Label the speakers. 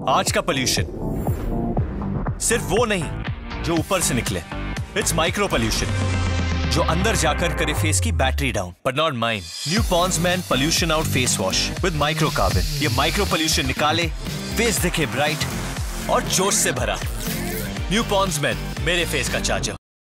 Speaker 1: आज का पोल्यूशन सिर्फ वो नहीं जो ऊपर से निकले, इट्स माइक्रो पोल्यूशन जो अंदर जाकर करे फेस की battery down. But not mine. New Pond's man pollution out face wash with micro carbon. ये माइक्रो पोल्यूशन निकाले, फेस दिखे ब्राइट और जोश से भरा। न्यू पॉन्ड्स मैन, मेरे फेस का चार्जर।